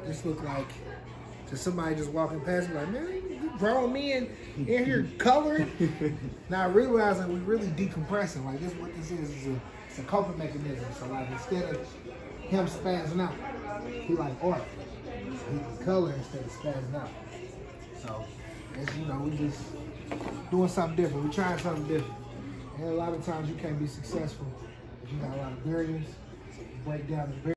this look like to somebody just walking past me like, man, you grown men in here coloring. Now realizing we really decompressing. Like this, what this is it's a coping mechanism. So like instead of him spazzing out, he like art. So he can color instead of spazzing out. So as you know, we just doing something different. We're trying something different. And a lot of times you can't be successful if you got a lot of barriers. Break down the barriers.